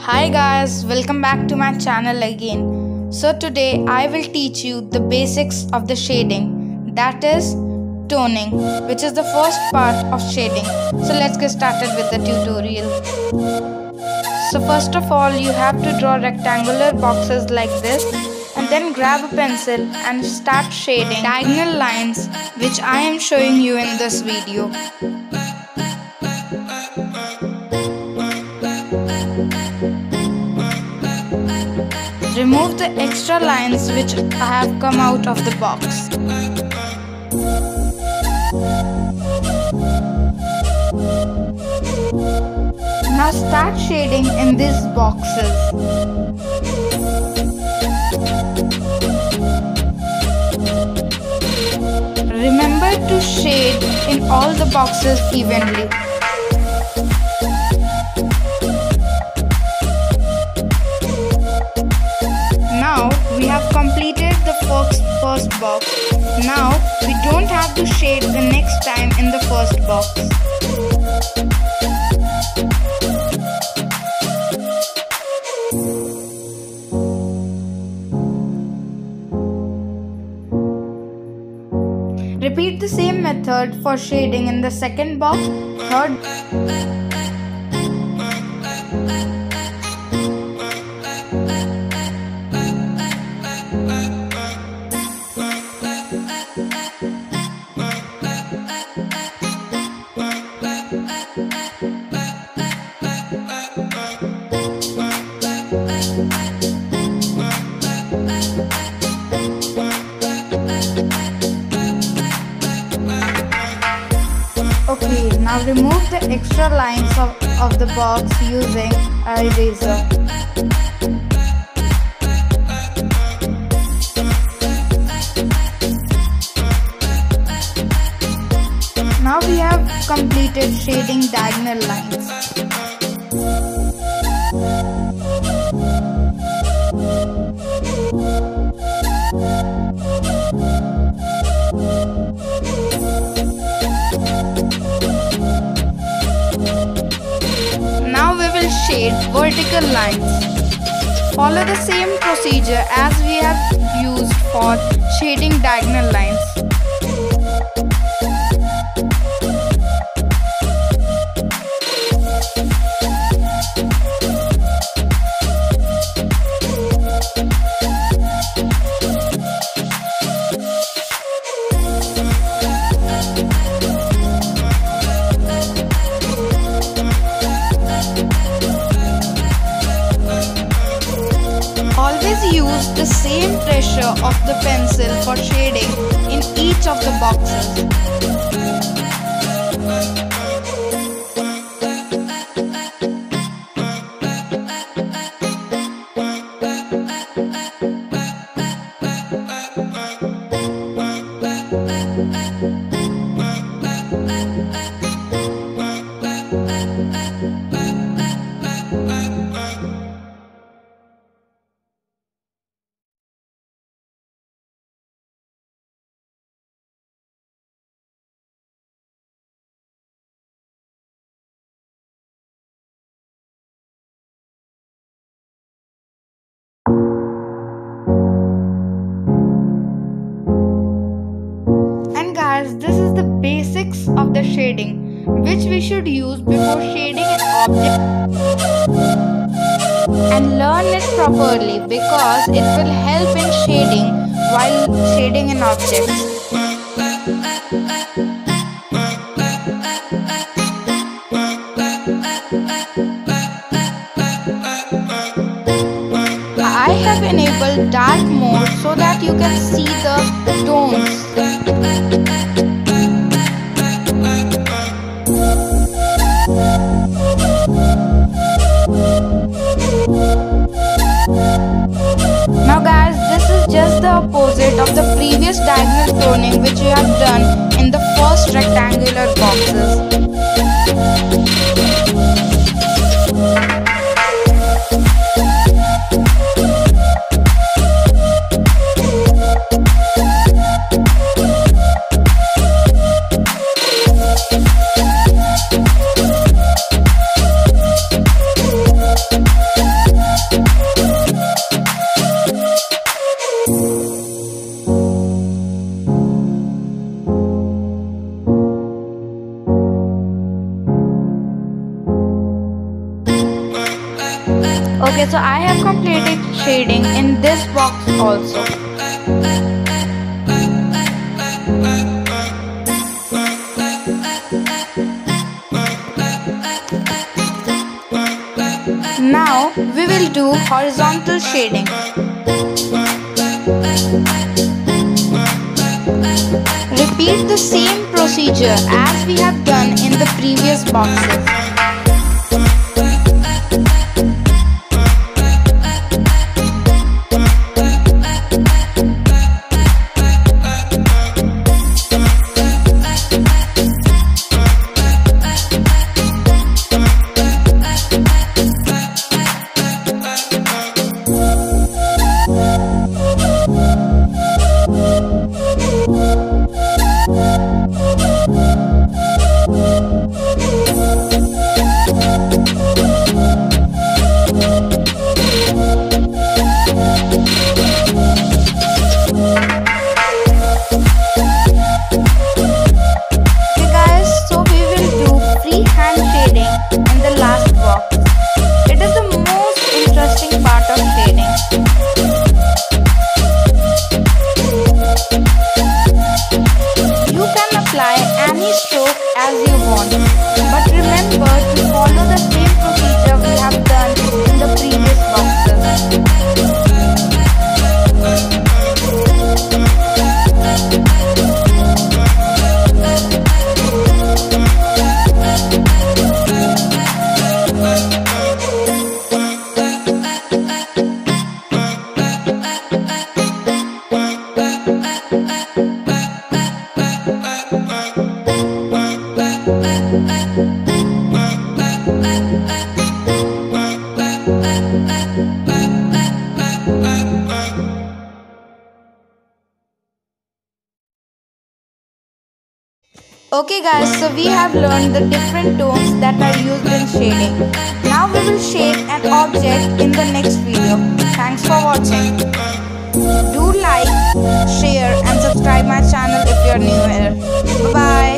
Hi guys, welcome back to my channel again. So today I will teach you the basics of the shading, that is toning, which is the first part of shading. So let's get started with the tutorial. So first of all, you have to draw rectangular boxes like this and then grab a pencil and start shading diagonal lines, which I am showing you in this video. Remove the extra lines which have come out of the box. Now start shading in these boxes. Remember to shade in all the boxes evenly. Now we have completed the first box. Now we don't have to shade the next time in the first box. Repeat the same method for shading in the second box, third. Okay, now remove the extra lines of the box using an eraser. Now we have completed shading diagonal lines. Now we will shade vertical lines. Follow the same procedure as we have used for shading diagonal lines. Always use the same pressure of the pencil for shading in each of the boxes. Guys, this is the basics of the shading which we should use before shading an object, and learn it properly because it will help in shading while shading an object. I have enabled dark mode so that you can see the tones. Now guys, this is just the opposite of the previous diagonal toning which we have done in the first rectangular boxes. Okay, so I have completed shading in this box also. Now we will do horizontal shading. Repeat the same procedure as we have done in the previous boxes. As you want, but remember to follow the same procedure we have done in the previous boxes. Okay guys, so we have learned the different tones that are used in shading. Now we will shade an object in the next video. Thanks for watching. Do like, share and subscribe my channel if you are new here. Bye bye.